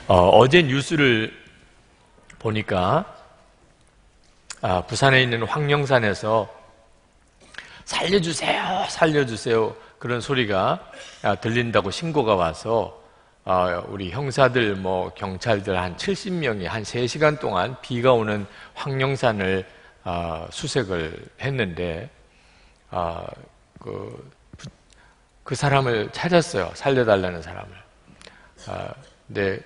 어제 뉴스를 보니까 부산에 있는 황령산에서 살려주세요, 살려주세요 그런 소리가 들린다고 신고가 와서 우리 형사들, 경찰들 한 70명이 한 3시간 동안 비가 오는 황령산을 수색을 했는데 그 사람을 찾았어요. 살려달라는 사람을. 근데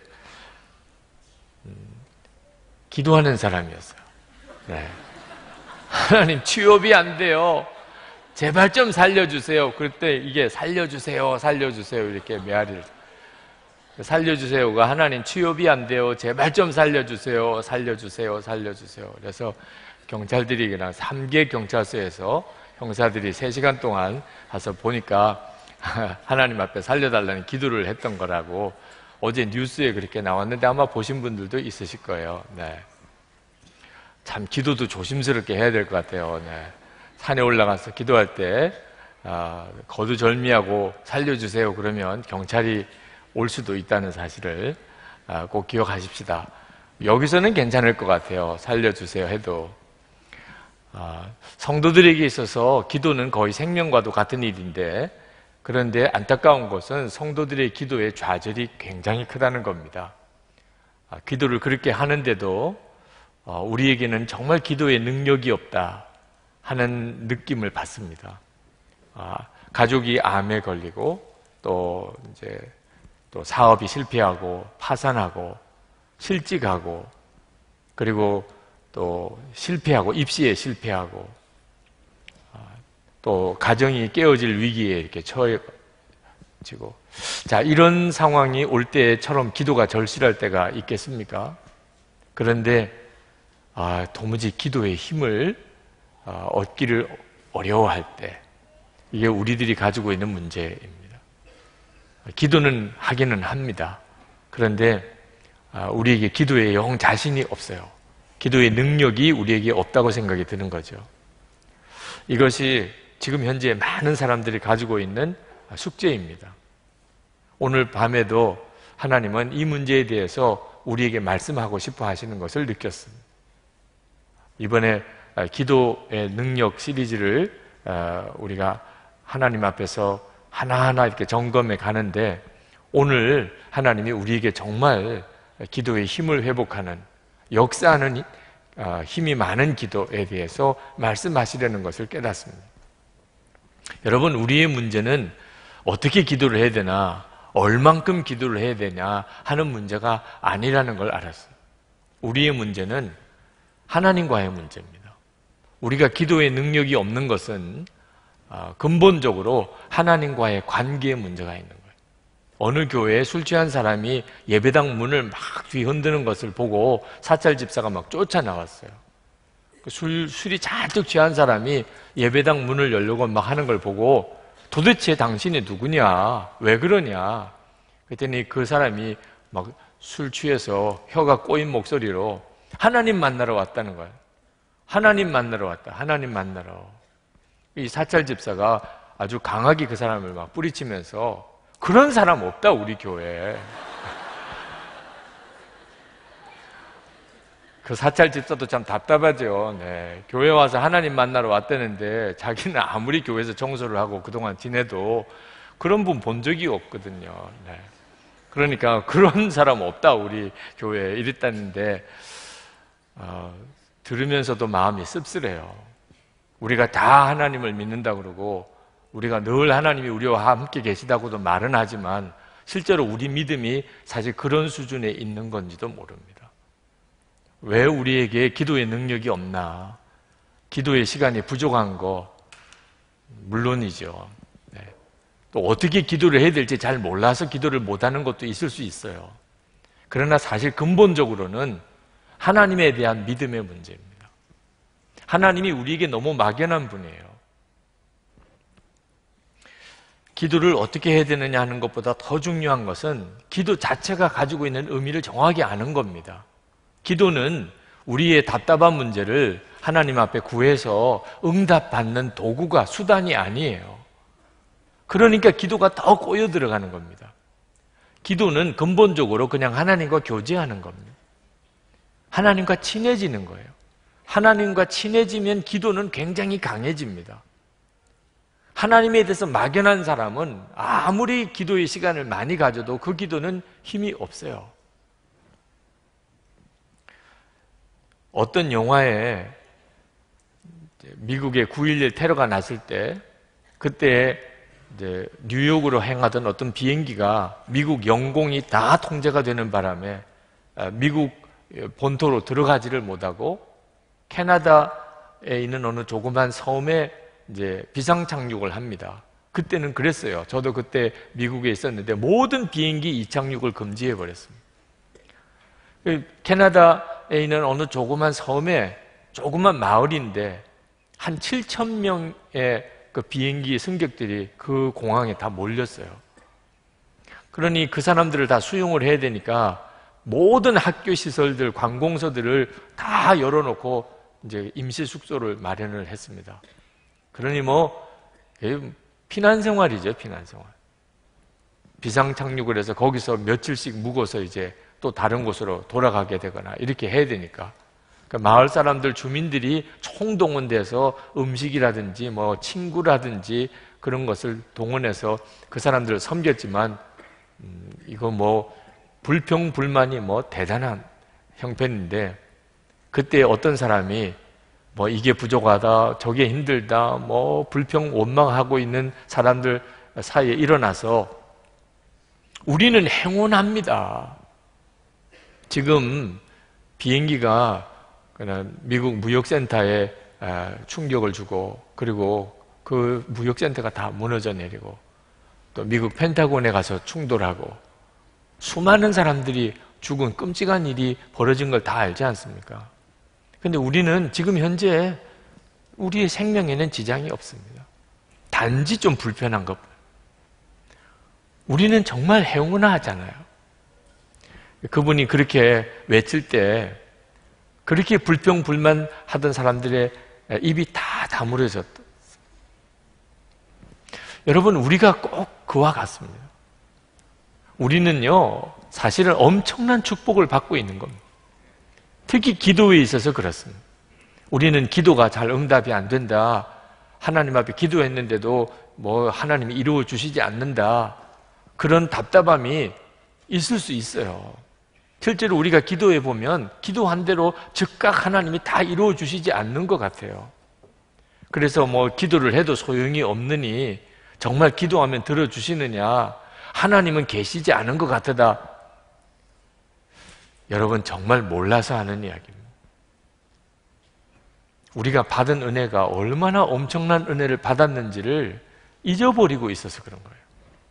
기도하는 사람이었어요. 네. 하나님, 취업이 안 돼요. 제발 좀 살려주세요. 그때 이게 살려주세요, 살려주세요 이렇게 메아리를. 살려주세요가 하나님, 취업이 안 돼요. 제발 좀 살려주세요, 살려주세요, 살려주세요. 그래서 경찰들이 그냥 3개 경찰서에서 형사들이 3시간 동안 가서 보니까 하나님 앞에 살려달라는 기도를 했던 거라고 어제 뉴스에 그렇게 나왔는데 아마 보신 분들도 있으실 거예요. 네. 참 기도도 조심스럽게 해야 될 것 같아요. 네. 산에 올라가서 기도할 때 거두절미하고 살려주세요 그러면 경찰이 올 수도 있다는 사실을 꼭 기억하십시다. 여기서는 괜찮을 것 같아요. 살려주세요 해도. 성도들에게 있어서 기도는 거의 생명과도 같은 일인데, 그런데 안타까운 것은 성도들의 기도의 좌절이 굉장히 크다는 겁니다. 기도를 그렇게 하는데도 우리에게는 정말 기도의 능력이 없다 하는 느낌을 받습니다. 가족이 암에 걸리고 또 사업이 실패하고 파산하고 실직하고 그리고 또 실패하고 입시에 실패하고 또 가정이 깨어질 위기에 이렇게 처해지고, 자, 이런 상황이 올 때처럼 기도가 절실할 때가 있겠습니까? 그런데 도무지 기도의 힘을 얻기를 어려워할 때, 이게 우리들이 가지고 있는 문제입니다. 기도는 하기는 합니다. 그런데 우리에게 기도에 영 자신이 없어요. 기도의 능력이 우리에게 없다고 생각이 드는 거죠. 이것이 지금 현재 많은 사람들이 가지고 있는 숙제입니다. 오늘 밤에도 하나님은 이 문제에 대해서 우리에게 말씀하고 싶어 하시는 것을 느꼈습니다. 이번에 기도의 능력 시리즈를 우리가 하나님 앞에서 하나하나 이렇게 점검해 가는데, 오늘 하나님이 우리에게 정말 기도의 힘을 회복하는, 역사하는 힘이 많은 기도에 대해서 말씀하시려는 것을 깨닫습니다. 여러분, 우리의 문제는 어떻게 기도를 해야 되나, 얼만큼 기도를 해야 되냐 하는 문제가 아니라는 걸 알았어요. 우리의 문제는 하나님과의 문제입니다. 우리가 기도의 능력이 없는 것은 근본적으로 하나님과의 관계의 문제가 있는 거예요. 어느 교회에 술 취한 사람이 예배당 문을 막 뒤흔드는 것을 보고 사찰 집사가 막 쫓아나왔어요. 술이 잔뜩 취한 사람이 예배당 문을 열려고 막 하는 걸 보고, 도대체 당신이 누구냐? 왜 그러냐? 그랬더니 그 사람이 막 술 취해서 혀가 꼬인 목소리로 하나님 만나러 왔다는 거예요. 하나님 만나러 왔다. 하나님 만나러. 이 사찰 집사가 아주 강하게 그 사람을 막 뿌리치면서, 그런 사람 없다 우리 교회에. 그 사찰 집사도 참 답답하죠. 네. 교회 와서 하나님 만나러 왔다는데 자기는 아무리 교회에서 청소를 하고 그동안 지내도 그런 분 본 적이 없거든요. 네. 그러니까 그런 사람 없다 우리 교회에 이랬다는데, 들으면서도 마음이 씁쓸해요. 우리가 다 하나님을 믿는다 그러고 우리가 늘 하나님이 우리와 함께 계시다고도 말은 하지만 실제로 우리 믿음이 사실 그런 수준에 있는 건지도 모릅니다. 왜 우리에게 기도의 능력이 없나? 기도의 시간이 부족한 거 물론이죠. 네. 또 어떻게 기도를 해야 될지 잘 몰라서 기도를 못하는 것도 있을 수 있어요. 그러나 사실 근본적으로는 하나님에 대한 믿음의 문제입니다. 하나님이 우리에게 너무 막연한 분이에요. 기도를 어떻게 해야 되느냐 하는 것보다 더 중요한 것은 기도 자체가 가지고 있는 의미를 정확히 아는 겁니다. 기도는 우리의 답답한 문제를 하나님 앞에 구해서 응답받는 도구가, 수단이 아니에요. 그러니까 기도가 더 꼬여 들어가는 겁니다. 기도는 근본적으로 그냥 하나님과 교제하는 겁니다. 하나님과 친해지는 거예요. 하나님과 친해지면 기도는 굉장히 강해집니다. 하나님에 대해서 막연한 사람은 아무리 기도의 시간을 많이 가져도 그 기도는 힘이 없어요. 어떤 영화에 미국의 9.11 테러가 났을 때, 그때 이제 뉴욕으로 행하던 어떤 비행기가 미국 영공이 다 통제가 되는 바람에 미국 본토로 들어가지를 못하고 캐나다에 있는 어느 조그만 섬에 이제 비상 착륙을 합니다. 그때는 그랬어요. 저도 그때 미국에 있었는데 모든 비행기 이착륙을 금지해 버렸습니다. 캐나다에 있는 어느 조그만 섬에 조그만 마을인데 한 7,000명의 그 비행기 승객들이 그 공항에 다 몰렸어요. 그러니 그 사람들을 다 수용을 해야 되니까 모든 학교 시설들, 관공서들을 다 열어놓고 이제 임시 숙소를 마련을 했습니다. 그러니 피난 생활이죠, 피난 생활. 비상 착륙을 해서 거기서 며칠씩 묵어서 이제 또 다른 곳으로 돌아가게 되거나 이렇게 해야 되니까. 그러니까 마을 사람들, 주민들이 총동원돼서 음식이라든지 친구라든지 그런 것을 동원해서 그 사람들을 섬겼지만, 이거 불평불만이 대단한 형편인데, 그때 어떤 사람이 이게 부족하다, 저게 힘들다, 불평 원망하고 있는 사람들 사이에 일어나서 우리는 행운합니다. 지금 비행기가 미국 무역센터에 충격을 주고, 그리고 그 무역센터가 다 무너져 내리고, 또 미국 펜타곤에 가서 충돌하고 수많은 사람들이 죽은 끔찍한 일이 벌어진 걸 다 알지 않습니까? 근데 우리는 지금 현재 우리의 생명에는 지장이 없습니다. 단지 좀 불편한 것. 우리는 정말 행운하잖아요. 그분이 그렇게 외칠 때 그렇게 불평불만 하던 사람들의 입이 다 다물어졌다. 여러분, 우리가 꼭 그와 같습니다. 우리는요, 사실은 엄청난 축복을 받고 있는 겁니다. 특히 기도에 있어서 그렇습니다. 우리는 기도가 잘 응답이 안 된다, 하나님 앞에 기도했는데도 하나님이 이루어 주시지 않는다, 그런 답답함이 있을 수 있어요. 실제로 우리가 기도해 보면 기도한 대로 즉각 하나님이 다 이루어 주시지 않는 것 같아요. 그래서 기도를 해도 소용이 없느니 정말 기도하면 들어주시느냐, 하나님은 계시지 않은 것 같다. 여러분, 정말 몰라서 하는 이야기입니다. 우리가 받은 은혜가 얼마나 엄청난 은혜를 받았는지를 잊어버리고 있어서 그런 거예요.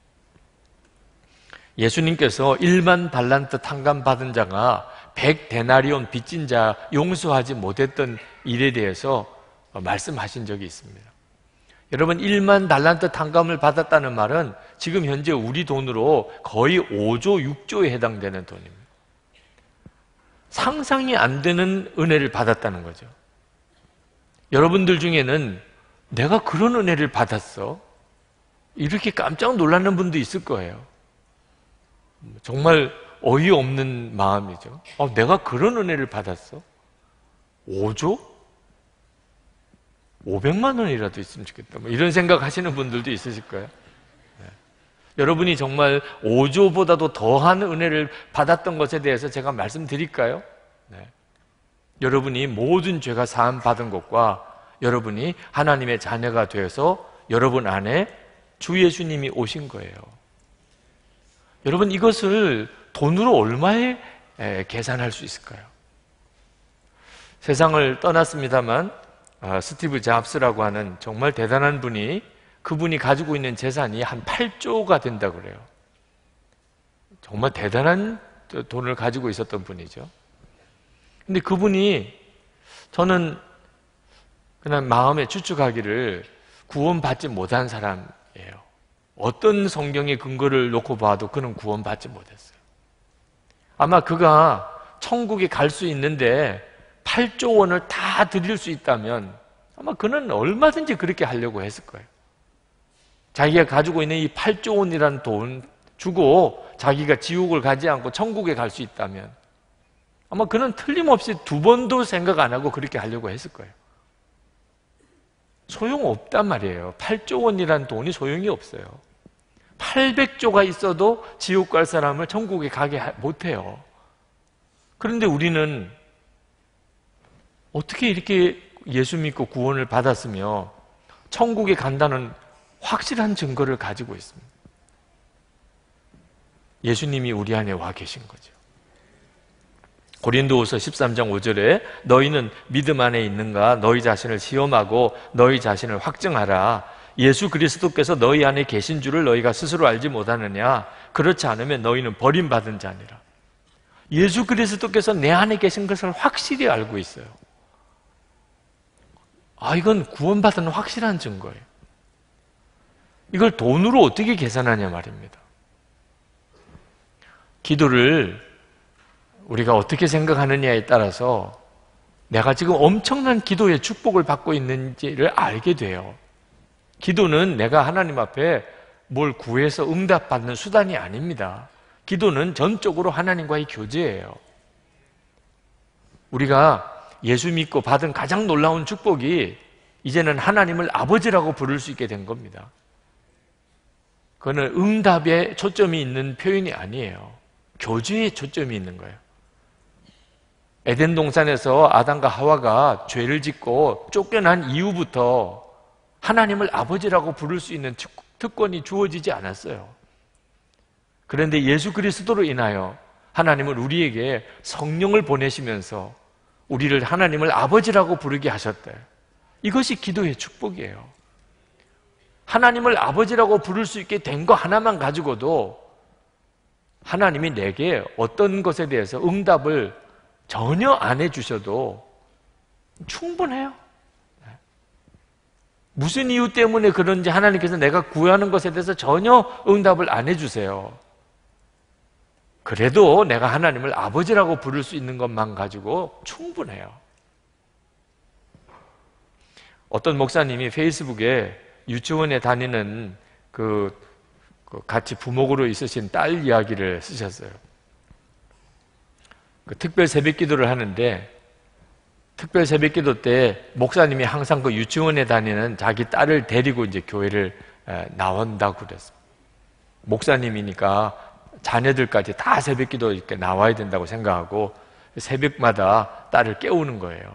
예수님께서 1만 달란트 탕감 받은 자가 100데나리온 빚진 자 용서하지 못했던 일에 대해서 말씀하신 적이 있습니다. 여러분, 1만 달란트 탕감을 받았다는 말은 지금 현재 우리 돈으로 거의 5조, 6조에 해당되는 돈입니다. 상상이 안 되는 은혜를 받았다는 거죠. 여러분들 중에는 내가 그런 은혜를 받았어? 이렇게 깜짝 놀라는 분도 있을 거예요. 정말 어이없는 마음이죠. 내가 그런 은혜를 받았어? 5조? 500만 원이라도 있으면 좋겠다. 이런 생각 하시는 분들도 있으실 거예요. 네. 여러분이 정말 5조보다도 더한 은혜를 받았던 것에 대해서 제가 말씀드릴까요? 네. 여러분이 모든 죄가 사함 받은 것과 여러분이 하나님의 자녀가 되어서 여러분 안에 주 예수님이 오신 거예요. 여러분, 이것을 돈으로 얼마에 계산할 수 있을까요? 세상을 떠났습니다만 스티브 잡스라고 하는 정말 대단한 분이, 그분이 가지고 있는 재산이 한 8조가 된다고 그래요. 정말 대단한 돈을 가지고 있었던 분이죠. 근데 그분이, 저는 그냥 마음에 추측하기를 구원받지 못한 사람이에요. 어떤 성경의 근거를 놓고 봐도 그는 구원받지 못했어요. 아마 그가 천국에 갈 수 있는데 8조 원을 다 드릴 수 있다면 아마 그는 얼마든지 그렇게 하려고 했을 거예요. 자기가 가지고 있는 이 8조 원이라는 돈 주고 자기가 지옥을 가지 않고 천국에 갈 수 있다면 아마 그는 틀림없이 두 번도 생각 안 하고 그렇게 하려고 했을 거예요. 소용없단 말이에요. 8조 원이라는 돈이 소용이 없어요. 800조가 있어도 지옥 갈 사람을 천국에 가게 못해요. 그런데 우리는 어떻게 이렇게 예수 믿고 구원을 받았으며 천국에 간다는 확실한 증거를 가지고 있습니다. 예수님이 우리 안에 와 계신 거죠. 고린도후서 13장 5절에 너희는 믿음 안에 있는가? 너희 자신을 시험하고 너희 자신을 확증하라. 예수 그리스도께서 너희 안에 계신 줄을 너희가 스스로 알지 못하느냐? 그렇지 않으면 너희는 버림받은 자니라. 예수 그리스도께서 내 안에 계신 것을 확실히 알고 있어요. 이건 구원받은 확실한 증거예요. 이걸 돈으로 어떻게 계산하냐 말입니다. 기도를 우리가 어떻게 생각하느냐에 따라서 내가 지금 엄청난 기도의 축복을 받고 있는지를 알게 돼요. 기도는 내가 하나님 앞에 뭘 구해서 응답받는 수단이 아닙니다. 기도는 전적으로 하나님과의 교제예요. 우리가 예수 믿고 받은 가장 놀라운 축복이 이제는 하나님을 아버지라고 부를 수 있게 된 겁니다. 그거는 응답에 초점이 있는 표현이 아니에요. 교제에 초점이 있는 거예요. 에덴 동산에서 아담과 하와가 죄를 짓고 쫓겨난 이후부터 하나님을 아버지라고 부를 수 있는 특권이 주어지지 않았어요. 그런데 예수 그리스도로 인하여 하나님은 우리에게 성령을 보내시면서 우리를 하나님을 아버지라고 부르게 하셨대요. 이것이 기도의 축복이에요. 하나님을 아버지라고 부를 수 있게 된 거 하나만 가지고도 하나님이 내게 어떤 것에 대해서 응답을 전혀 안 해주셔도 충분해요. 무슨 이유 때문에 그런지 하나님께서 내가 구하는 것에 대해서 전혀 응답을 안 해주세요. 그래도 내가 하나님을 아버지라고 부를 수 있는 것만 가지고 충분해요. 어떤 목사님이 페이스북에 유치원에 다니는 같이 부목으로 있으신 딸 이야기를 쓰셨어요. 특별 새벽 기도를 하는데 특별 새벽 기도 때 목사님이 항상 그 유치원에 다니는 자기 딸을 데리고 이제 교회를 나온다고 그랬어요. 목사님이니까 자녀들까지 다 새벽 기도 이렇게 나와야 된다고 생각하고 새벽마다 딸을 깨우는 거예요.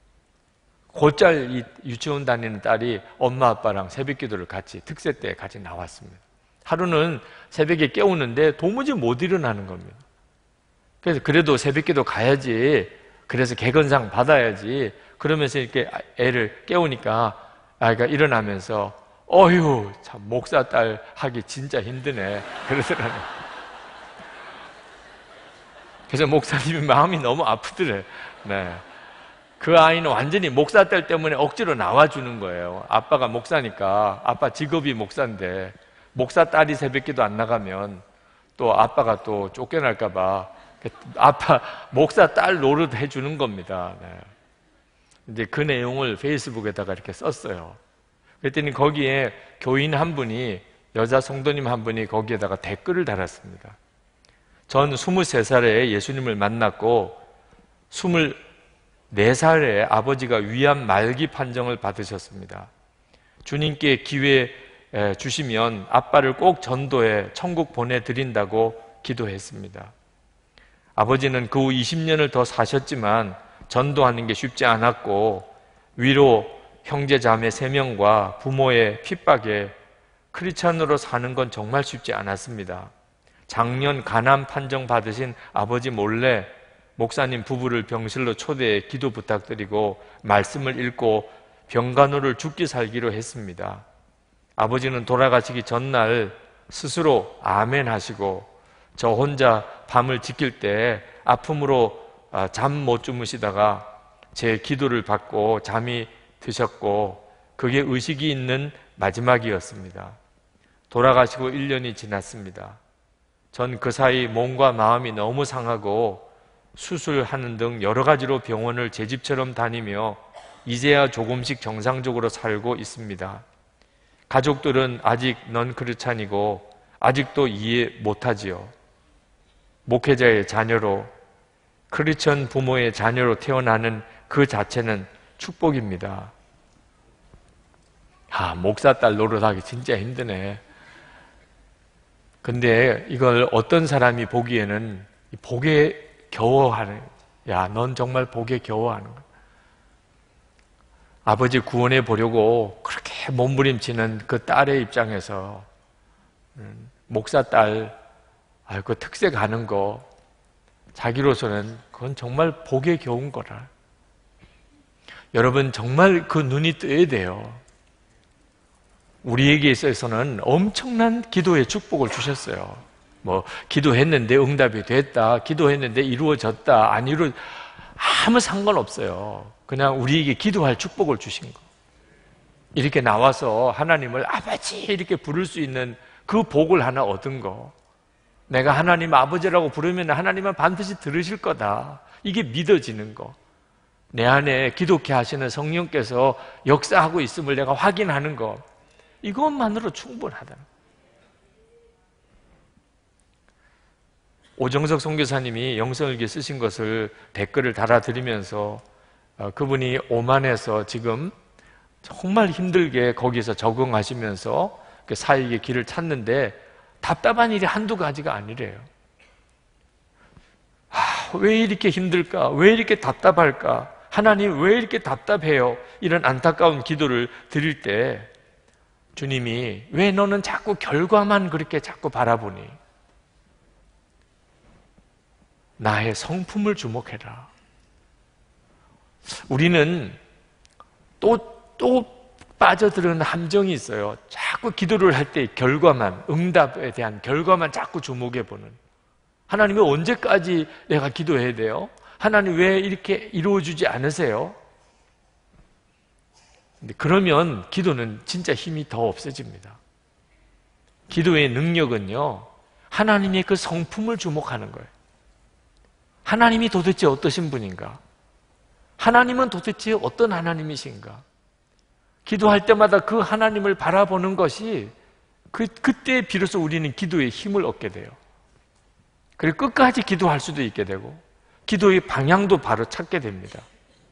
곧잘 이 유치원 다니는 딸이 엄마 아빠랑 새벽 기도를 같이 특세 때 같이 나왔습니다. 하루는 새벽에 깨우는데 도무지 못 일어나는 겁니다. 그래서 그래도 새벽기도 가야지. 그래서 개건상 받아야지. 그러면서 이렇게 애를 깨우니까 아이가 일어나면서 어휴 참 목사 딸 하기 진짜 힘드네 그러더라고요. 그래서 목사님이 마음이 너무 아프더래. 네. 그 아이는 완전히 목사 딸 때문에 억지로 나와주는 거예요. 아빠가 목사니까 아빠 직업이 목사인데 목사 딸이 새벽기도 안 나가면 또 아빠가 또 쫓겨날까 봐 아빠 목사 딸 노릇 해주는 겁니다. 네. 이제 그 내용을 페이스북에다가 이렇게 썼어요. 그랬더니 거기에 교인 한 분이 여자 성도님 한 분이 거기에다가 댓글을 달았습니다. 전 23살에 예수님을 만났고 24살에 아버지가 위암 말기 판정을 받으셨습니다. 주님께 기회 주시면 아빠를 꼭 전도해 천국 보내드린다고 기도했습니다. 아버지는 그 후 20년을 더 사셨지만 전도하는 게 쉽지 않았고 위로 형제 자매 3명과 부모의 핍박에 크리스찬으로 사는 건 정말 쉽지 않았습니다. 작년 간암 판정 받으신 아버지 몰래 목사님 부부를 병실로 초대해 기도 부탁드리고 말씀을 읽고 병간호를 죽기 살기로 했습니다. 아버지는 돌아가시기 전날 스스로 아멘 하시고 저 혼자 밤을 지킬 때 아픔으로 잠 못 주무시다가 제 기도를 받고 잠이 드셨고 그게 의식이 있는 마지막이었습니다. 돌아가시고 1년이 지났습니다. 전 그 사이 몸과 마음이 너무 상하고 수술하는 등 여러 가지로 병원을 제 집처럼 다니며 이제야 조금씩 정상적으로 살고 있습니다. 가족들은 아직 넌 크리스찬이고 아직도 이해 못하지요. 목회자의 자녀로, 크리스천 부모의 자녀로 태어나는 그 자체는 축복입니다. 목사 딸 노릇하기 진짜 힘드네. 근데 이걸 어떤 사람이 보기에는 복에 겨워하는, 넌 정말 복에 겨워하는 거야. 아버지 구원해 보려고 그렇게 몸부림치는 그 딸의 입장에서 목사 딸, 그 특세 가는 거, 자기로서는 그건 정말 복에 겨운 거라. 여러분, 정말 그 눈이 떠야 돼요. 우리에게 있어서는 엄청난 기도의 축복을 주셨어요. 기도했는데 응답이 됐다, 기도했는데 이루어졌다, 안 이루어, 아무 상관없어요. 그냥 우리에게 기도할 축복을 주신 거. 이렇게 나와서 하나님을 아버지 이렇게 부를 수 있는 그 복을 하나 얻은 거. 내가 하나님 아버지라고 부르면 하나님은 반드시 들으실 거다. 이게 믿어지는 거. 내 안에 기독케 하시는 성령께서 역사하고 있음을 내가 확인하는 거. 이것만으로 충분하다. 오정석 선교사님이 영성일기 쓰신 것을 댓글을 달아드리면서 그분이 오만에서 지금 정말 힘들게 거기서 적응하시면서 그 사역의 길을 찾는데 답답한 일이 한두 가지가 아니래요. 왜 이렇게 힘들까? 왜 이렇게 답답할까? 하나님 왜 이렇게 답답해요? 이런 안타까운 기도를 드릴 때 주님이 왜 너는 자꾸 결과만 그렇게 자꾸 바라보니? 나의 성품을 주목해라. 우리는 또 빠져드는 함정이 있어요. 자꾸 기도를 할 때 결과만, 응답에 대한 결과만 자꾸 주목해보는. 하나님이 언제까지 내가 기도해야 돼요? 하나님 왜 이렇게 이루어주지 않으세요? 근데 그러면 기도는 진짜 힘이 더 없어집니다. 기도의 능력은요, 하나님의 그 성품을 주목하는 거예요. 하나님이 도대체 어떠신 분인가? 하나님은 도대체 어떤 하나님이신가? 기도할 때마다 그 하나님을 바라보는 것이 그때 비로소 우리는 기도의 힘을 얻게 돼요. 그리고 끝까지 기도할 수도 있게 되고 기도의 방향도 바로 찾게 됩니다.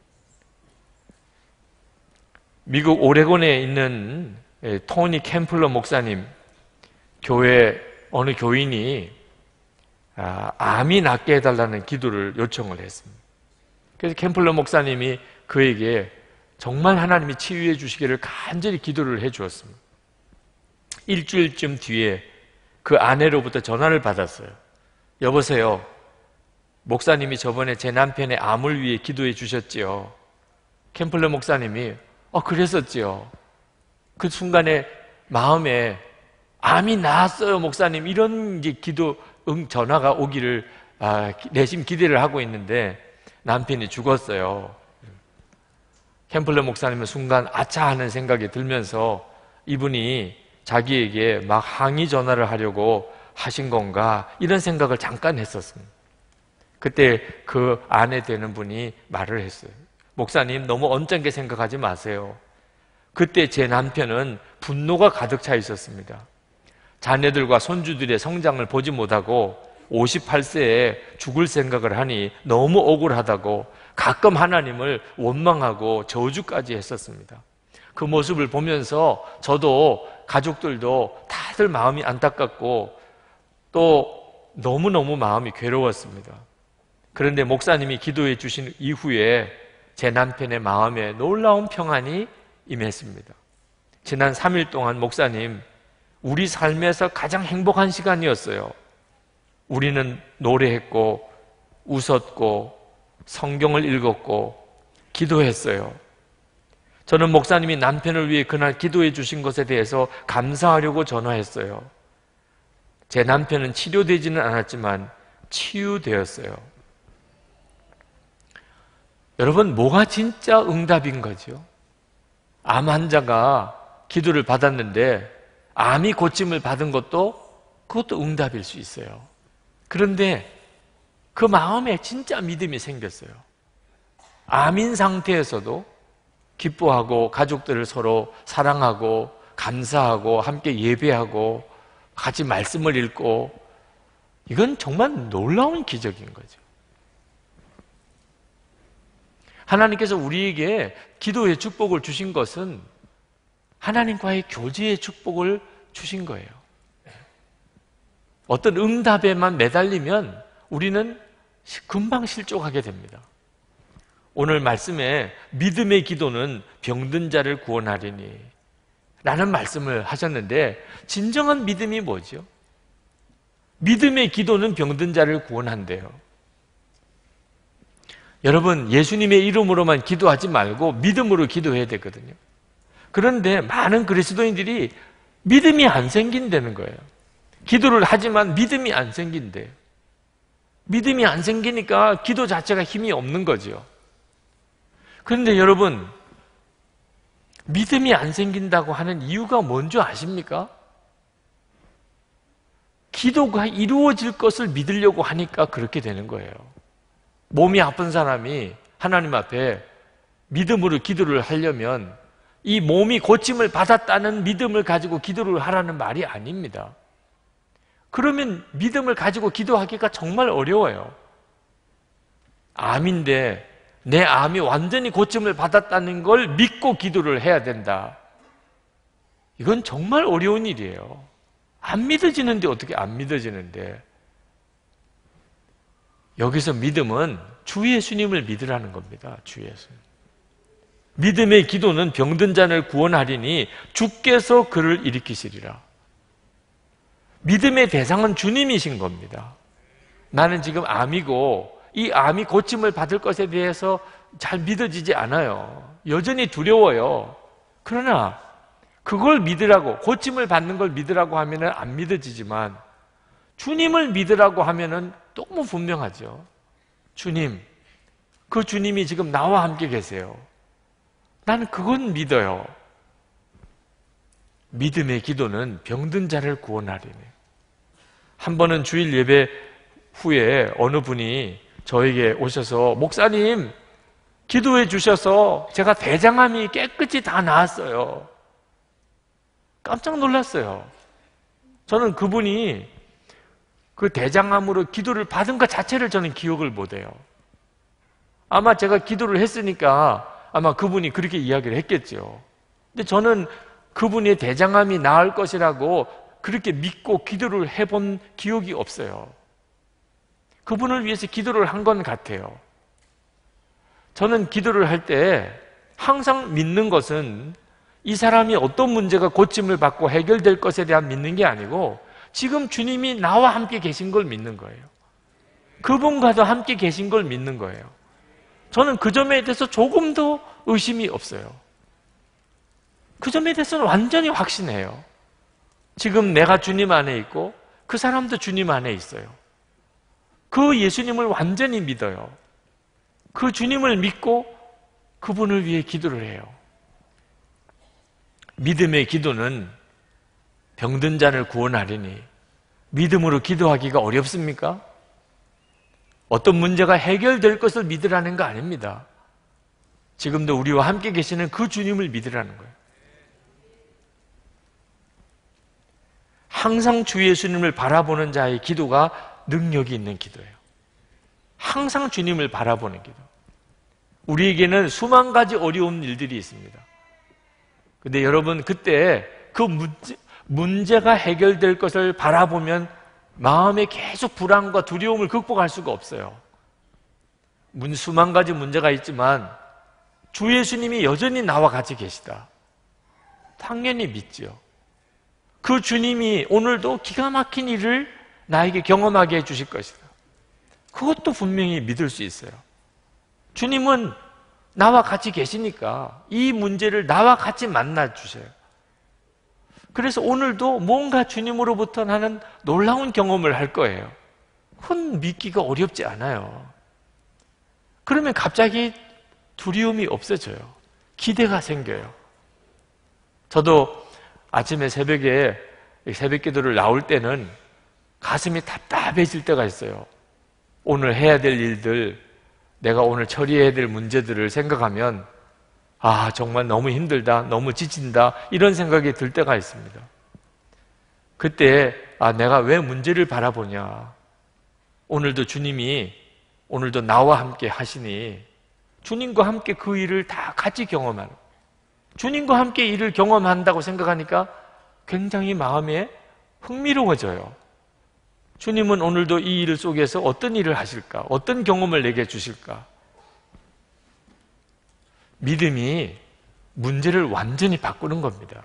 미국 오레곤에 있는 토니 캠플러 목사님 교회 어느 교인이 암이 낫게 해달라는 기도를 요청을 했습니다. 그래서 캠플러 목사님이 그에게 정말 하나님이 치유해 주시기를 간절히 기도를 해 주었습니다. 일주일쯤 뒤에 그 아내로부터 전화를 받았어요. 여보세요. 목사님이 저번에 제 남편의 암을 위해 기도해 주셨지요. 캠플러 목사님이 그랬었지요. 그 순간에 마음에 암이 나았어요 목사님, 이런 기도 전화가 오기를 내심 기대를 하고 있는데 남편이 죽었어요. 캠플러 목사님은 순간 아차 하는 생각이 들면서 이분이 자기에게 막 항의 전화를 하려고 하신 건가 이런 생각을 잠깐 했었습니다. 그때 그 아내 되는 분이 말을 했어요. 목사님 너무 언짢게 생각하지 마세요. 그때 제 남편은 분노가 가득 차 있었습니다. 자녀들과 손주들의 성장을 보지 못하고 58세에 죽을 생각을 하니 너무 억울하다고 가끔 하나님을 원망하고 저주까지 했었습니다. 그 모습을 보면서 저도 가족들도 다들 마음이 안타깝고 또 너무너무 마음이 괴로웠습니다. 그런데 목사님이 기도해 주신 이후에 제 남편의 마음에 놀라운 평안이 임했습니다. 지난 3일 동안 목사님, 우리 삶에서 가장 행복한 시간이었어요. 우리는 노래했고 웃었고 성경을 읽었고 기도했어요. 저는 목사님이 남편을 위해 그날 기도해 주신 것에 대해서 감사하려고 전화했어요. 제 남편은 치료되지는 않았지만 치유되었어요. 여러분, 뭐가 진짜 응답인 거죠? 암 환자가 기도를 받았는데 암이 고침을 받은 그것도 응답일 수 있어요. 그런데 그 마음에 진짜 믿음이 생겼어요. 암인 상태에서도 기뻐하고 가족들을 서로 사랑하고 감사하고 함께 예배하고 같이 말씀을 읽고, 이건 정말 놀라운 기적인 거죠. 하나님께서 우리에게 기도의 축복을 주신 것은 하나님과의 교제의 축복을 주신 거예요. 어떤 응답에만 매달리면 우리는 금방 실족하게 됩니다. 오늘 말씀에 믿음의 기도는 병든 자를 구원하리니 라는 말씀을 하셨는데, 진정한 믿음이 뭐죠? 믿음의 기도는 병든 자를 구원한대요. 여러분, 예수님의 이름으로만 기도하지 말고 믿음으로 기도해야 되거든요. 그런데 많은 그리스도인들이 믿음이 안 생긴다는 거예요. 기도를 하지만 믿음이 안 생긴대요. 믿음이 안 생기니까 기도 자체가 힘이 없는 거죠. 그런데 여러분, 믿음이 안 생긴다고 하는 이유가 뭔지 아십니까? 기도가 이루어질 것을 믿으려고 하니까 그렇게 되는 거예요. 몸이 아픈 사람이 하나님 앞에 믿음으로 기도를 하려면 이 몸이 고침을 받았다는 믿음을 가지고 기도를 하라는 말이 아닙니다. 그러면 믿음을 가지고 기도하기가 정말 어려워요. 암인데 내 암이 완전히 고침을 받았다는 걸 믿고 기도를 해야 된다. 이건 정말 어려운 일이에요. 안 믿어지는데 어떻게 안 믿어지는데. 여기서 믿음은 주 예수님을 믿으라는 겁니다. 주 예수님. 믿음의 기도는 병든 자를 구원하리니 주께서 그를 일으키시리라. 믿음의 대상은 주님이신 겁니다. 나는 지금 암이고 이 암이 고침을 받을 것에 대해서 잘 믿어지지 않아요. 여전히 두려워요. 그러나 그걸 믿으라고, 고침을 받는 걸 믿으라고 하면은 안 믿어지지만 주님을 믿으라고 하면은 너무 분명하죠. 주님, 그 주님이 지금 나와 함께 계세요. 나는 그건 믿어요. 믿음의 기도는 병든 자를 구원하리네. 한 번은 주일 예배 후에 어느 분이 저에게 오셔서, 목사님, 기도해 주셔서 제가 대장암이 깨끗이 다 나았어요. 깜짝 놀랐어요. 저는 그분이 그 대장암으로 기도를 받은 것 자체를 저는 기억을 못해요. 아마 제가 기도를 했으니까 아마 그분이 그렇게 이야기를 했겠죠. 근데 저는 그분의 대장암이 나을 것이라고 그렇게 믿고 기도를 해본 기억이 없어요. 그분을 위해서 기도를 한 건 같아요. 저는 기도를 할 때 항상 믿는 것은 이 사람이 어떤 문제가 고침을 받고 해결될 것에 대한 믿는 게 아니고 지금 주님이 나와 함께 계신 걸 믿는 거예요. 그분과도 함께 계신 걸 믿는 거예요. 저는 그 점에 대해서 조금도 의심이 없어요. 그 점에 대해서는 완전히 확신해요. 지금 내가 주님 안에 있고 그 사람도 주님 안에 있어요. 그 예수님을 완전히 믿어요. 그 주님을 믿고 그분을 위해 기도를 해요. 믿음의 기도는 병든 자를 구원하리니. 믿음으로 기도하기가 어렵습니까? 어떤 문제가 해결될 것을 믿으라는 거 아닙니다. 지금도 우리와 함께 계시는 그 주님을 믿으라는 거예요. 항상 주 예수님을 바라보는 자의 기도가 능력이 있는 기도예요. 항상 주님을 바라보는 기도. 우리에게는 수만 가지 어려운 일들이 있습니다. 근데 여러분, 그때 그 문제가 해결될 것을 바라보면 마음에 계속 불안과 두려움을 극복할 수가 없어요. 수만 가지 문제가 있지만 주 예수님이 여전히 나와 같이 계시다. 당연히 믿죠. 그 주님이 오늘도 기가 막힌 일을 나에게 경험하게 해주실 것이다. 그것도 분명히 믿을 수 있어요. 주님은 나와 같이 계시니까 이 문제를 나와 같이 만나 주세요. 그래서 오늘도 뭔가 주님으로부터 나는 놀라운 경험을 할 거예요. 그건 믿기가 어렵지 않아요. 그러면 갑자기 두려움이 없어져요. 기대가 생겨요. 저도 아침에 새벽에 새벽 기도를 나올 때는 가슴이 답답해질 때가 있어요. 오늘 해야 될 일들, 내가 오늘 처리해야 될 문제들을 생각하면 정말 너무 힘들다, 너무 지친다, 이런 생각이 들 때가 있습니다. 그때 내가 왜 문제를 바라보냐. 오늘도 주님이 오늘도 나와 함께 하시니 주님과 함께 그 일을 다 같이 경험하는, 주님과 함께 일을 경험한다고 생각하니까 굉장히 마음에 흥미로워져요. 주님은 오늘도 이 일 속에서 어떤 일을 하실까? 어떤 경험을 내게 주실까? 믿음이 문제를 완전히 바꾸는 겁니다.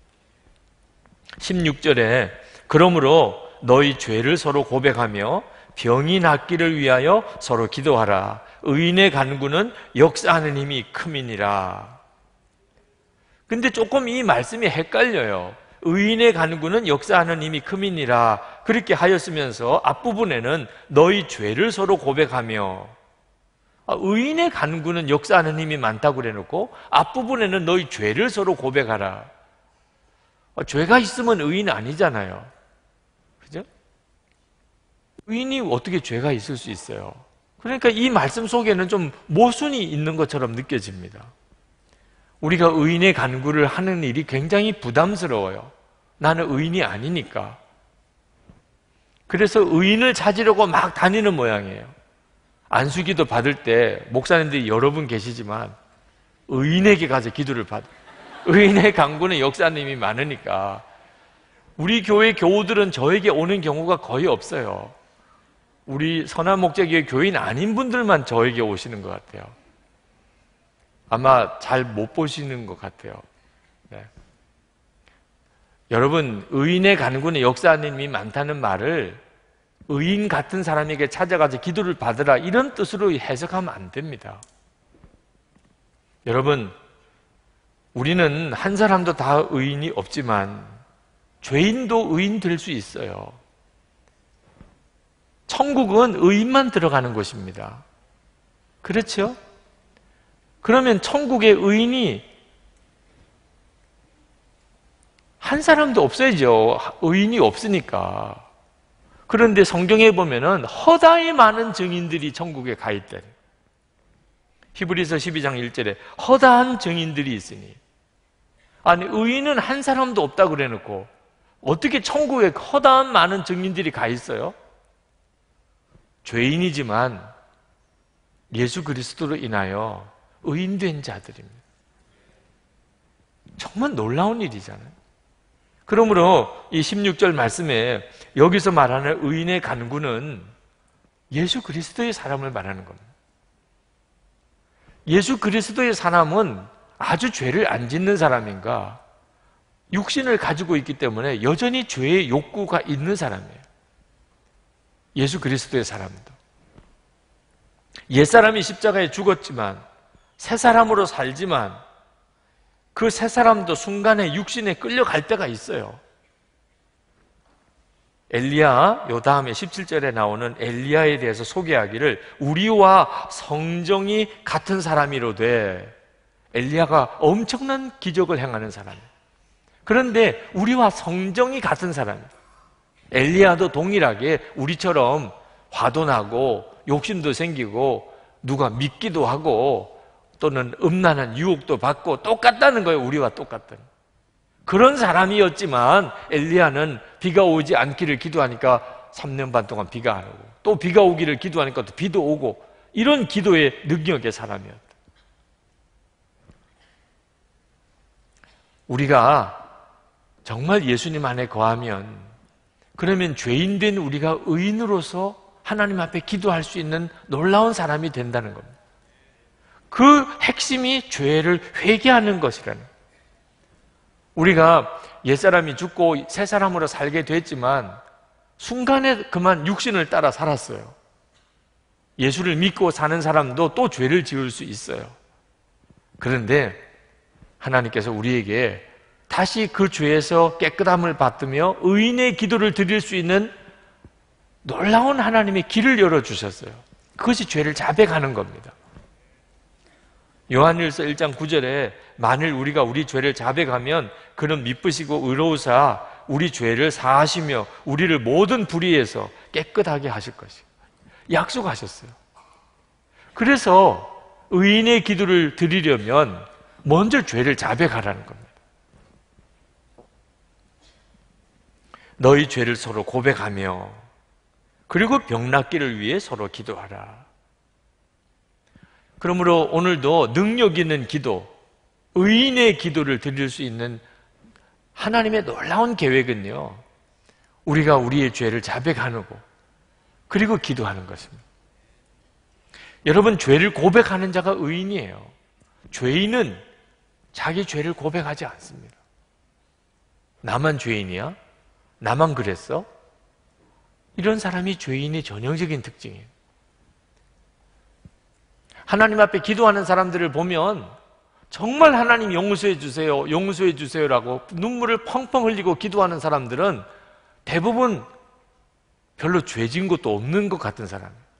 16절에 그러므로 너희 죄를 서로 고백하며 병이 낫기를 위하여 서로 기도하라. 의인의 간구는 역사하는 힘이 큼이니라. 근데 조금 이 말씀이 헷갈려요. 의인의 간구는 역사하는 힘이 큼이니라 그렇게 하였으면서 앞부분에는 너희 죄를 서로 고백하며, 의인의 간구는 역사하는 힘이 많다고 그래놓고 앞부분에는 너희 죄를 서로 고백하라. 죄가 있으면 의인 아니잖아요. 그죠? 의인이 어떻게 죄가 있을 수 있어요? 그러니까 이 말씀 속에는 좀 모순이 있는 것처럼 느껴집니다. 우리가 의인의 간구를 하는 일이 굉장히 부담스러워요. 나는 의인이 아니니까. 그래서 의인을 찾으려고 막 다니는 모양이에요. 안수기도 받을 때 목사님들이 여러 분 계시지만 의인에게 가서 기도를 받아요. 의인의 간구는 역사님이 많으니까. 우리 교회 교우들은 저에게 오는 경우가 거의 없어요. 우리 선한 목자교회 교인 아닌 분들만 저에게 오시는 것 같아요. 아마 잘 못 보시는 것 같아요. 네. 여러분, 의인의 간구는 역사님이 많다는 말을 의인 같은 사람에게 찾아가서 기도를 받으라 이런 뜻으로 해석하면 안 됩니다. 여러분, 우리는 한 사람도 다 의인이 없지만 죄인도 의인 될 수 있어요. 천국은 의인만 들어가는 곳입니다. 그렇죠? 그러면 천국의 의인이 한 사람도 없어야죠. 의인이 없으니까. 그런데 성경에 보면은 허다히 많은 증인들이 천국에 가 있대. 히브리서 12장 1절에 허다한 증인들이 있으니. 아니, 의인은 한 사람도 없다고 그래 놓고 어떻게 천국에 허다한 많은 증인들이 가 있어요? 죄인이지만 예수 그리스도로 인하여 의인된 자들입니다. 정말 놀라운 일이잖아요. 그러므로 이 16절 말씀에 여기서 말하는 의인의 간구는 예수 그리스도의 사람을 말하는 겁니다. 예수 그리스도의 사람은 아주 죄를 안 짓는 사람인가, 육신을 가지고 있기 때문에 여전히 죄의 욕구가 있는 사람이에요. 예수 그리스도의 사람도. 옛사람이 십자가에 죽었지만 새 사람으로 살지만 그 새 사람도 순간에 육신에 끌려갈 때가 있어요. 엘리야, 요 다음에 17절에 나오는 엘리야에 대해서 소개하기를 우리와 성정이 같은 사람이로되, 엘리야가 엄청난 기적을 행하는 사람이에요. 그런데 우리와 성정이 같은 사람이에요. 엘리야도 동일하게 우리처럼 화도 나고 욕심도 생기고 누가 믿기도 하고 또는 음란한 유혹도 받고 똑같다는 거예요. 우리와 똑같은 그런 사람이었지만 엘리야는 비가 오지 않기를 기도하니까 3년 반 동안 비가 안 오고, 또 비가 오기를 기도하니까 또 비도 오고, 이런 기도의 능력의 사람이었다. 우리가 정말 예수님 안에 거하면, 그러면 죄인된 우리가 의인으로서 하나님 앞에 기도할 수 있는 놀라운 사람이 된다는 겁니다. 그 핵심이 죄를 회개하는 것이라는 거예요. 우리가 옛사람이 죽고 새 사람으로 살게 됐지만 순간에 그만 육신을 따라 살았어요. 예수를 믿고 사는 사람도 또 죄를 지을 수 있어요. 그런데 하나님께서 우리에게 다시 그 죄에서 깨끗함을 받으며 의인의 기도를 드릴 수 있는 놀라운 하나님의 길을 열어주셨어요. 그것이 죄를 자백하는 겁니다. 요한일서 1장 9절에 만일 우리가 우리 죄를 자백하면 그는 미쁘시고 의로우사 우리 죄를 사하시며 우리를 모든 불의에서 깨끗하게 하실 것이에요. 약속하셨어요. 그래서 의인의 기도를 드리려면 먼저 죄를 자백하라는 겁니다. 너희 죄를 서로 고백하며 그리고 병 낫기를 위해 서로 기도하라. 그러므로 오늘도 능력 있는 기도, 의인의 기도를 드릴 수 있는 하나님의 놀라운 계획은요, 우리가 우리의 죄를 자백하고 그리고 기도하는 것입니다. 여러분, 죄를 고백하는 자가 의인이에요. 죄인은 자기 죄를 고백하지 않습니다. 나만 죄인이야? 나만 그랬어? 이런 사람이 죄인의 전형적인 특징이에요. 하나님 앞에 기도하는 사람들을 보면 정말 하나님 용서해 주세요, 용서해 주세요라고 눈물을 펑펑 흘리고 기도하는 사람들은 대부분 별로 죄진 것도 없는 것 같은 사람이에요.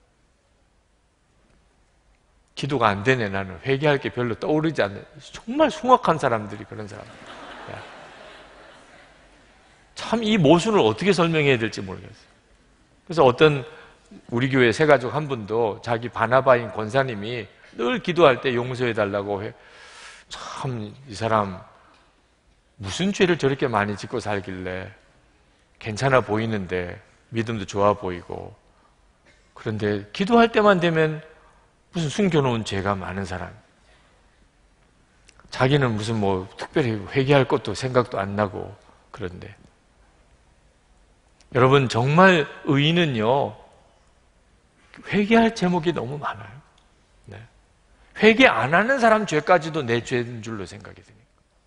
기도가 안 되네, 나는 회개할 게 별로 떠오르지 않네. 정말 흉악한 사람들이 그런 사람이에요. 참 이 모순을 어떻게 설명해야 될지 모르겠어요. 그래서 어떤 우리 교회 새가족 한 분도 자기 바나바인 권사님이 늘 기도할 때 용서해 달라고 해. 참 이 사람 무슨 죄를 저렇게 많이 짓고 살길래 괜찮아 보이는데 믿음도 좋아 보이고, 그런데 기도할 때만 되면 무슨 숨겨놓은 죄가 많은 사람, 자기는 무슨 뭐 특별히 회개할 것도 생각도 안 나고. 그런데 여러분, 정말 의인은요, 회개할 제목이 너무 많아요. 네. 회개 안 하는 사람 죄까지도 내 죄인 줄로 생각이 되니까.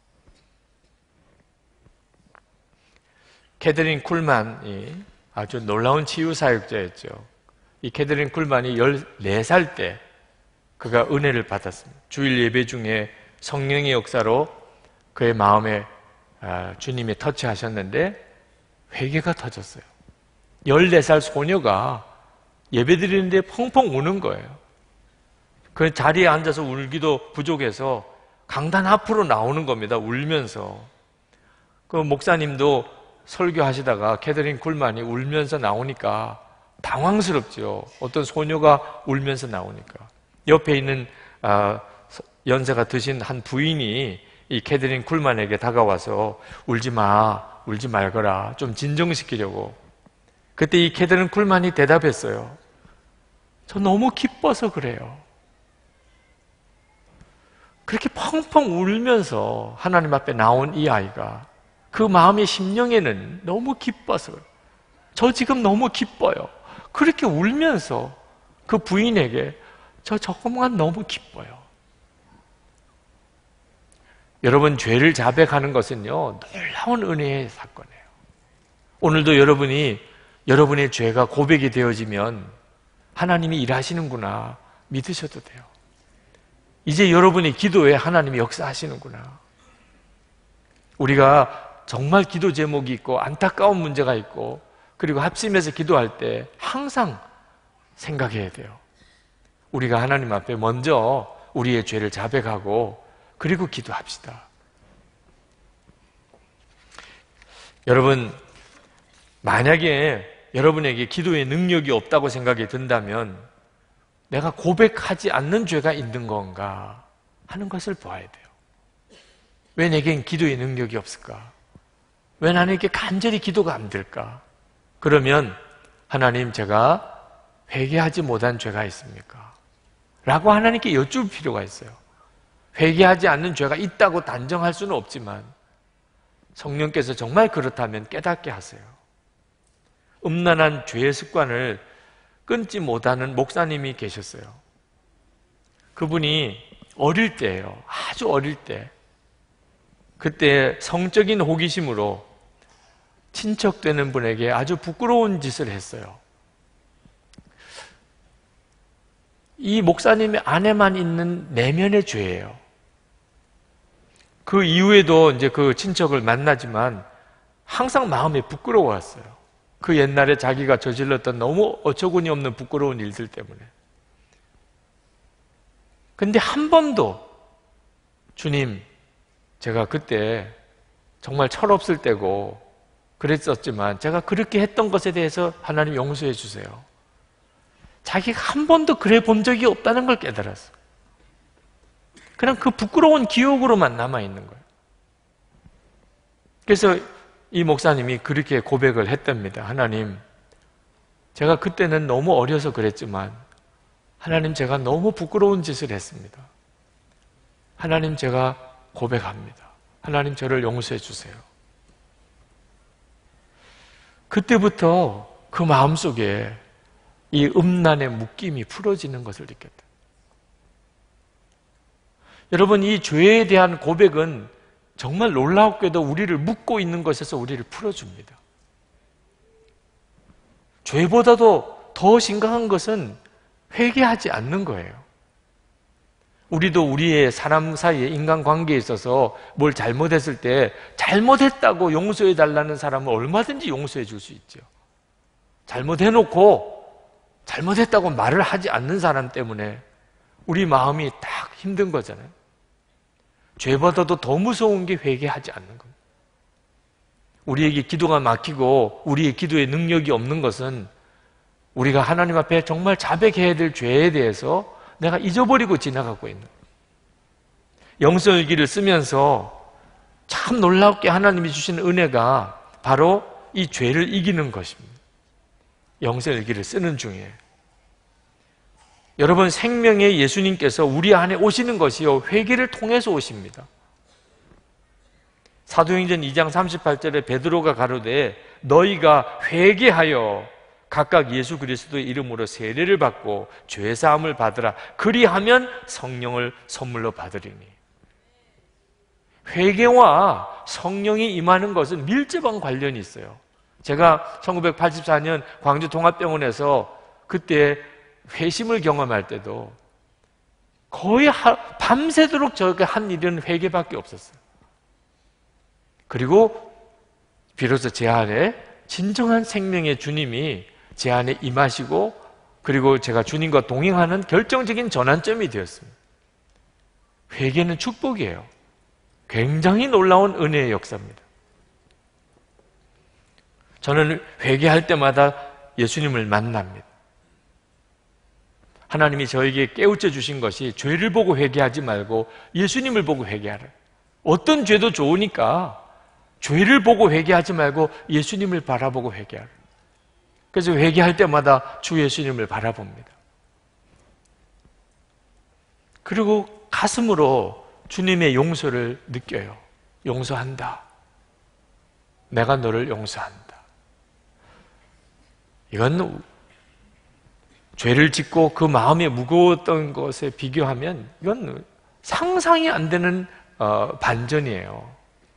캐더린 쿨만이 아주 놀라운 치유사역자였죠. 이 캐더린 쿨만이 14살 때 그가 은혜를 받았습니다. 주일 예배 중에 성령의 역사로 그의 마음에 주님이 터치하셨는데 회개가 터졌어요. 14살 소녀가 예배 드리는데 펑펑 우는 거예요. 그 자리에 앉아서 울기도 부족해서 강단 앞으로 나오는 겁니다. 울면서. 그 목사님도 설교하시다가 캐더린 쿨만이 울면서 나오니까 당황스럽죠. 어떤 소녀가 울면서 나오니까. 옆에 있는 연세가 드신 한 부인이 이 캐더린 쿨만에게 다가와서 울지 마, 울지 말거라, 좀 진정시키려고. 그때 이 캐더린 쿨만이 대답했어요. 저 너무 기뻐서 그래요. 그렇게 펑펑 울면서 하나님 앞에 나온 이 아이가 그 마음의 심령에는 너무 기뻐서, 저 지금 너무 기뻐요. 그렇게 울면서 그 부인에게 저 조금만 너무 기뻐요. 여러분, 죄를 자백하는 것은요, 놀라운 은혜의 사건이에요. 오늘도 여러분의 죄가 고백이 되어지면 하나님이 일하시는구나 믿으셔도 돼요. 이제 여러분의 기도에 하나님이 역사하시는구나. 우리가 정말 기도 제목이 있고 안타까운 문제가 있고 그리고 합심해서 기도할 때 항상 생각해야 돼요. 우리가 하나님 앞에 먼저 우리의 죄를 자백하고 그리고 기도합시다. 여러분, 만약에 여러분에게 기도의 능력이 없다고 생각이 든다면 내가 고백하지 않는 죄가 있는 건가 하는 것을 보아야 돼요. 왜 내겐 기도의 능력이 없을까? 왜 나는 이렇게 간절히 기도가 안 될까? 그러면 하나님, 제가 회개하지 못한 죄가 있습니까? 라고 하나님께 여쭐 필요가 있어요. 회개하지 않는 죄가 있다고 단정할 수는 없지만 성령께서 정말 그렇다면 깨닫게 하세요. 음란한 죄의 습관을 끊지 못하는 목사님이 계셨어요. 그분이 어릴 때예요. 아주 어릴 때. 그때 성적인 호기심으로 친척되는 분에게 아주 부끄러운 짓을 했어요. 이 목사님의 안에만 있는 내면의 죄예요. 그 이후에도 이제 그 친척을 만나지만 항상 마음이 부끄러웠어요. 그 옛날에 자기가 저질렀던 너무 어처구니 없는 부끄러운 일들 때문에. 근데 한 번도 주님, 제가 그때 정말 철없을 때고 그랬었지만 제가 그렇게 했던 것에 대해서 하나님 용서해 주세요. 자기가 한 번도 그래 본 적이 없다는 걸 깨달았어요. 그냥 그 부끄러운 기억으로만 남아있는 거예요. 그래서 이 목사님이 그렇게 고백을 했답니다. 하나님, 제가 그때는 너무 어려서 그랬지만 하나님, 제가 너무 부끄러운 짓을 했습니다. 하나님, 제가 고백합니다. 하나님, 저를 용서해 주세요. 그때부터 그 마음속에 이 음란의 묶임이 풀어지는 것을 느꼈다. 여러분, 이 죄에 대한 고백은 정말 놀랍게도 우리를 묶고 있는 것에서 우리를 풀어줍니다. 죄보다도 더 심각한 것은 회개하지 않는 거예요. 우리도 우리의 사람 사이의 인간관계에 있어서 뭘 잘못했을 때 잘못했다고 용서해 달라는 사람은 얼마든지 용서해 줄 수 있죠. 잘못해놓고 잘못했다고 말을 하지 않는 사람 때문에 우리 마음이 딱 힘든 거잖아요. 죄보다도 더 무서운 게 회개하지 않는 겁니다. 우리에게 기도가 막히고 우리의 기도에 능력이 없는 것은 우리가 하나님 앞에 정말 자백해야 될 죄에 대해서 내가 잊어버리고 지나가고 있는 거예요. 영성일기를 쓰면서 참 놀랍게 하나님이 주시는 은혜가 바로 이 죄를 이기는 것입니다. 영성일기를 쓰는 중에 여러분, 생명의 예수님께서 우리 안에 오시는 것이요, 회개를 통해서 오십니다. 사도행전 2장 38절에 베드로가 가로되 너희가 회개하여 각각 예수 그리스도의 이름으로 세례를 받고 죄 사함을 받으라. 그리하면 성령을 선물로 받으리니. 회개와 성령이 임하는 것은 밀접한 관련이 있어요. 제가 1984년 광주 동합병원에서 그때 회심을 경험할 때도 거의 밤새도록 저렇게 한 일은 회개밖에 없었어요. 그리고 비로소 제 안에 진정한 생명의 주님이 제 안에 임하시고, 그리고 제가 주님과 동행하는 결정적인 전환점이 되었습니다. 회개는 축복이에요. 굉장히 놀라운 은혜의 역사입니다. 저는 회개할 때마다 예수님을 만납니다. 하나님이 저에게 깨우쳐 주신 것이 죄를 보고 회개하지 말고 예수님을 보고 회개하라. 어떤 죄도 좋으니까 죄를 보고 회개하지 말고 예수님을 바라보고 회개하라. 그래서 회개할 때마다 주 예수님을 바라봅니다. 그리고 가슴으로 주님의 용서를 느껴요. 용서한다. 내가 너를 용서한다. 이건 죄를 짓고 그 마음이 무거웠던 것에 비교하면 이건 상상이 안 되는 반전이에요.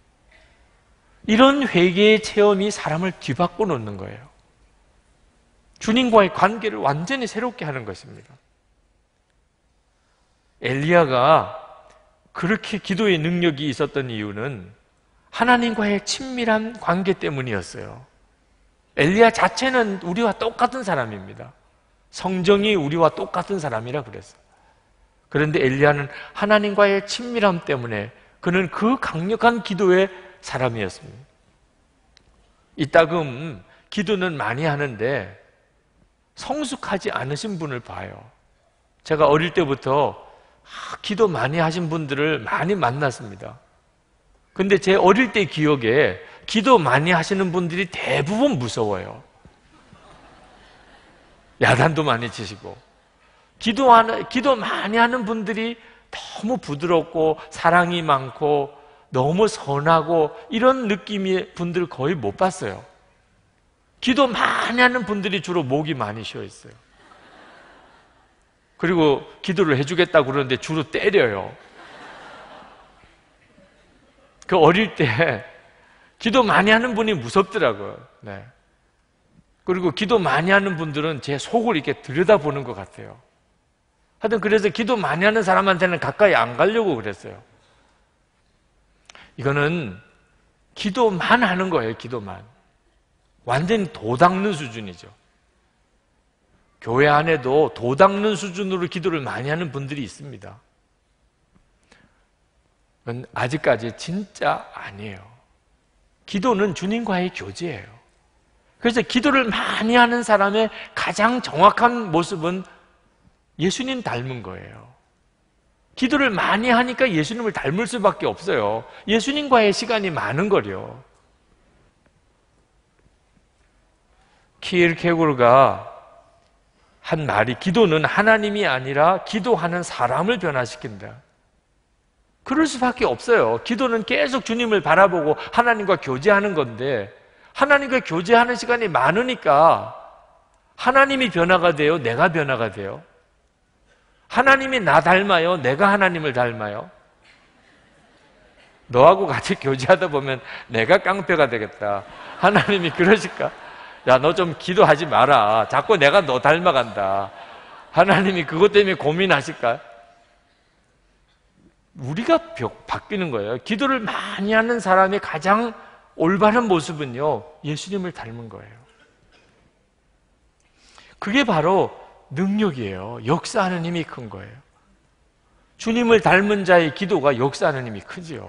이런 회개의 체험이 사람을 뒤바꿔 놓는 거예요. 주님과의 관계를 완전히 새롭게 하는 것입니다. 엘리야가 그렇게 기도의 능력이 있었던 이유는 하나님과의 친밀한 관계 때문이었어요. 엘리야 자체는 우리와 똑같은 사람입니다. 성정이 우리와 똑같은 사람이라 그랬어요. 그런데 엘리야는 하나님과의 친밀함 때문에 그는 그 강력한 기도의 사람이었습니다. 이따금 기도는 많이 하는데 성숙하지 않으신 분을 봐요. 제가 어릴 때부터 기도 많이 하신 분들을 많이 만났습니다. 근데 제 어릴 때 기억에 기도 많이 하시는 분들이 대부분 무서워요. 야단도 많이 치시고. 기도 많이 하는 분들이 너무 부드럽고 사랑이 많고 너무 선하고 이런 느낌의 분들 거의 못 봤어요. 기도 많이 하는 분들이 주로 목이 많이 쉬어 있어요. 그리고 기도를 해주겠다고 그러는데 주로 때려요. 그 어릴 때 기도 많이 하는 분이 무섭더라고요. 네. 그리고 기도 많이 하는 분들은 제 속을 이렇게 들여다보는 것 같아요. 하여튼 그래서 기도 많이 하는 사람한테는 가까이 안 가려고 그랬어요. 이거는 기도만 하는 거예요. 기도만. 완전히 도 닦는 수준이죠. 교회 안에도 도 닦는 수준으로 기도를 많이 하는 분들이 있습니다. 그건 아직까지 진짜 아니에요. 기도는 주님과의 교제예요. 그래서 기도를 많이 하는 사람의 가장 정확한 모습은 예수님 닮은 거예요. 기도를 많이 하니까 예수님을 닮을 수밖에 없어요. 예수님과의 시간이 많은 거요. 키르케고르가 한 말이 기도는 하나님이 아니라 기도하는 사람을 변화시킨다. 그럴 수밖에 없어요. 기도는 계속 주님을 바라보고 하나님과 교제하는 건데 하나님과 교제하는 시간이 많으니까 하나님이 변화가 돼요? 내가 변화가 돼요? 하나님이 나 닮아요? 내가 하나님을 닮아요? 너하고 같이 교제하다 보면 내가 깡패가 되겠다. 하나님이 그러실까? 야, 너 좀 기도하지 마라. 자꾸 내가 너 닮아간다. 하나님이 그것 때문에 고민하실까? 우리가 바뀌는 거예요. 기도를 많이 하는 사람의 가장 올바른 모습은요, 예수님을 닮은 거예요. 그게 바로 능력이에요. 역사하는 힘이 큰 거예요. 주님을 닮은 자의 기도가 역사하는 힘이 크지요.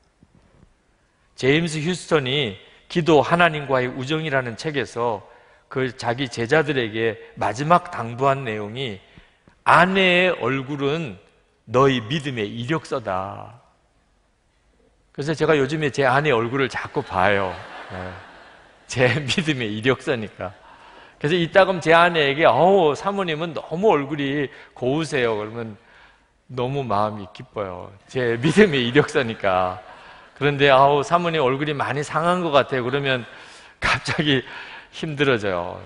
제임스 휴스턴이 기도 하나님과의 우정이라는 책에서 그 자기 제자들에게 마지막 당부한 내용이 아내의 얼굴은 너희 믿음의 이력서다. 그래서 제가 요즘에 제 아내 얼굴을 자꾸 봐요. 제 믿음의 이력서니까. 그래서 이따금 제 아내에게 사모님은 너무 얼굴이 고우세요. 그러면 너무 마음이 기뻐요. 제 믿음의 이력서니까. 그런데 사모님 얼굴이 많이 상한 것 같아요. 그러면 갑자기 힘들어져요.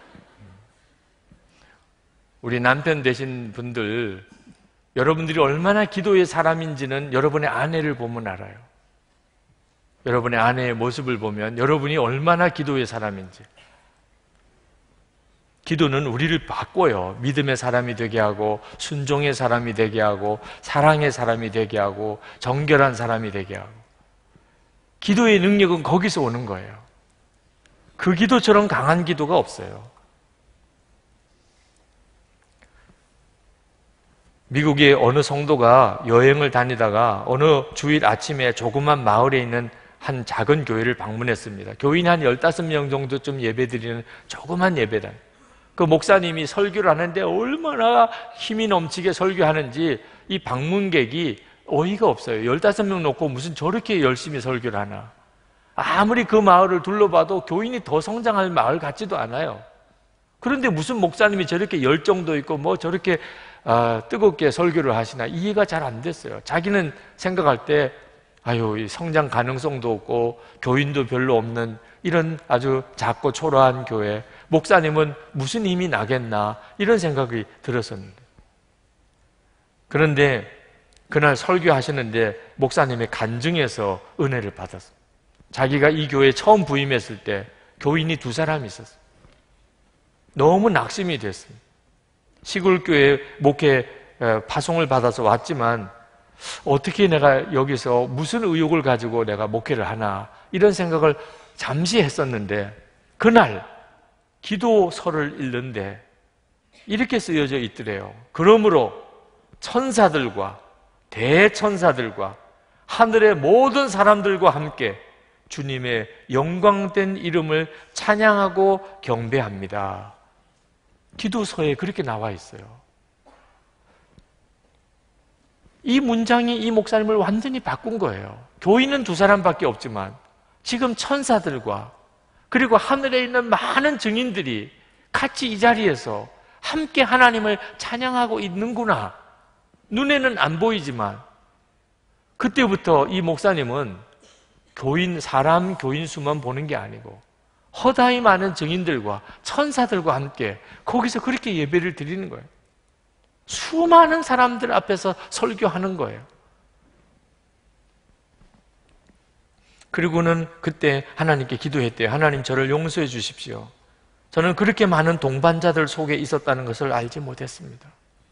우리 남편 되신 분들, 여러분들이 얼마나 기도의 사람인지는 여러분의 아내를 보면 알아요. 여러분의 아내의 모습을 보면 여러분이 얼마나 기도의 사람인지. 기도는 우리를 바꿔요. 믿음의 사람이 되게 하고, 순종의 사람이 되게 하고, 사랑의 사람이 되게 하고, 정결한 사람이 되게 하고. 기도의 능력은 거기서 오는 거예요. 그 기도처럼 강한 기도가 없어요. 미국의 어느 성도가 여행을 다니다가 어느 주일 아침에 조그만 마을에 있는 한 작은 교회를 방문했습니다. 교인이 한 15명 정도쯤 예배드리는 조그만 예배당. 그 목사님이 설교를 하는데 얼마나 힘이 넘치게 설교하는지 이 방문객이 어이가 없어요. 15명 놓고 무슨 저렇게 열심히 설교를 하나. 아무리 그 마을을 둘러봐도 교인이 더 성장할 마을 같지도 않아요. 그런데 무슨 목사님이 저렇게 열정도 있고 뭐 저렇게 뜨겁게 설교를 하시나 이해가 잘 안 됐어요. 자기는 생각할 때 이 성장 가능성도 없고 교인도 별로 없는 이런 아주 작고 초라한 교회, 목사님은 무슨 힘이 나겠나 이런 생각이 들었었는데, 그런데 그날 설교하시는데 목사님의 간증에서 은혜를 받았어요. 자기가 이 교회에 처음 부임했을 때 교인이 2사람이 있었어요. 너무 낙심이 됐어요. 시골교회 목회 파송을 받아서 왔지만 어떻게 내가 여기서 무슨 의욕을 가지고 내가 목회를 하나 이런 생각을 잠시 했었는데, 그날 기도서를 읽는데 이렇게 쓰여져 있더래요. 그러므로 천사들과 대천사들과 하늘의 모든 사람들과 함께 주님의 영광된 이름을 찬양하고 경배합니다. 기도서에 그렇게 나와 있어요. 이 문장이 이 목사님을 완전히 바꾼 거예요. 교인은 2사람밖에 없지만 지금 천사들과 그리고 하늘에 있는 많은 증인들이 같이 이 자리에서 함께 하나님을 찬양하고 있는구나. 눈에는 안 보이지만 그때부터 이 목사님은 사람 교인 수만 보는 게 아니고 허다히 많은 증인들과 천사들과 함께 거기서 그렇게 예배를 드리는 거예요. 수많은 사람들 앞에서 설교하는 거예요. 그리고는 그때 하나님께 기도했대요. 하나님, 저를 용서해 주십시오. 저는 그렇게 많은 동반자들 속에 있었다는 것을 알지 못했습니다.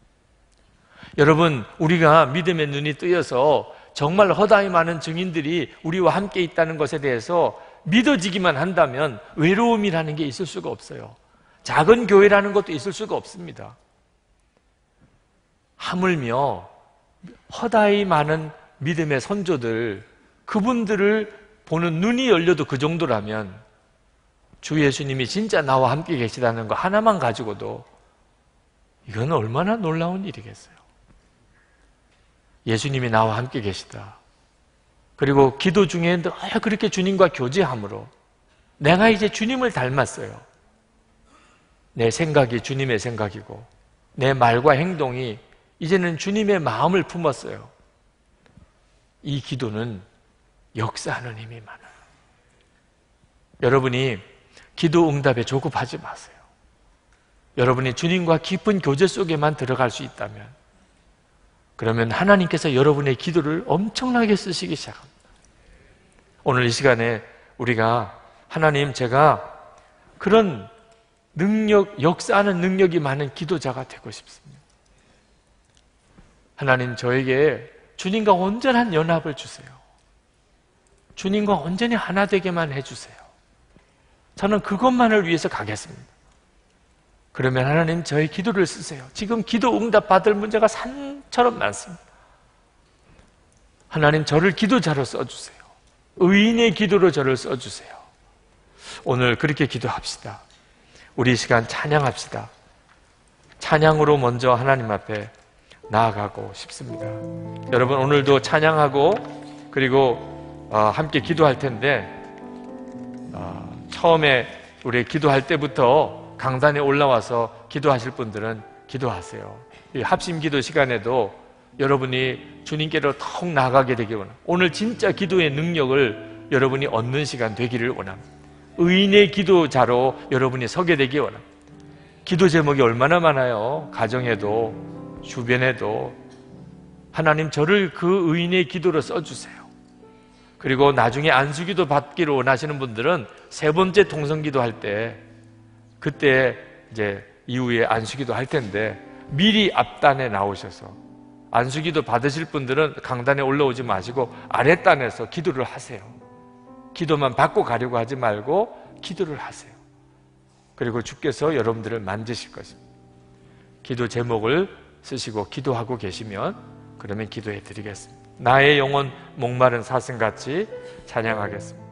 여러분, 우리가 믿음의 눈이 뜨여서 정말 허다히 많은 증인들이 우리와 함께 있다는 것에 대해서 믿어지기만 한다면 외로움이라는 게 있을 수가 없어요. 작은 교회라는 것도 있을 수가 없습니다. 하물며 허다히 많은 믿음의 선조들, 그분들을 보는 눈이 열려도 그 정도라면 주 예수님이 진짜 나와 함께 계시다는 거 하나만 가지고도 이건 얼마나 놀라운 일이겠어요. 예수님이 나와 함께 계시다. 그리고 기도 중에 늘 그렇게 주님과 교제함으로 내가 이제 주님을 닮았어요. 내 생각이 주님의 생각이고 내 말과 행동이 이제는 주님의 마음을 품었어요. 이 기도는 역사하는 힘이 많아요. 여러분이 기도 응답에 조급하지 마세요. 여러분이 주님과 깊은 교제 속에만 들어갈 수 있다면, 그러면 하나님께서 여러분의 기도를 엄청나게 쓰시기 시작합니다. 오늘 이 시간에 우리가 하나님, 제가 그런 능력, 역사하는 능력이 많은 기도자가 되고 싶습니다. 하나님, 저에게 주님과 온전한 연합을 주세요. 주님과 온전히 하나 되게만 해주세요. 저는 그것만을 위해서 가겠습니다. 그러면 하나님, 저의 기도를 쓰세요. 지금 기도 응답 받을 문제가 산처럼 많습니다. 하나님, 저를 기도자로 써주세요. 의인의 기도로 저를 써주세요. 오늘 그렇게 기도합시다. 우리 이 시간 찬양합시다. 찬양으로 먼저 하나님 앞에 나아가고 싶습니다. 여러분, 오늘도 찬양하고 그리고 함께 기도할 텐데, 처음에 우리 기도할 때부터 강단에 올라와서 기도하실 분들은 기도하세요. 이 합심 기도 시간에도 여러분이 주님께로 더욱 나아가게 되기 원합니다. 오늘 진짜 기도의 능력을 여러분이 얻는 시간 되기를 원합니다. 의인의 기도자로 여러분이 서게 되기 원합니다. 기도 제목이 얼마나 많아요. 가정에도 주변에도. 하나님, 저를 그 의인의 기도로 써주세요. 그리고 나중에 안수기도 받기를 원하시는 분들은 세 번째 통성기도 할 때, 그때 이제 이후에 안수기도 할 텐데 미리 앞단에 나오셔서, 안수기도 받으실 분들은 강단에 올라오지 마시고 아랫단에서 기도를 하세요. 기도만 받고 가려고 하지 말고 기도를 하세요. 그리고 주께서 여러분들을 만지실 것입니다. 기도 제목을 쓰시고 기도하고 계시면 그러면 기도해 드리겠습니다. 나의 영혼 목마른 사슴같이 찬양하겠습니다.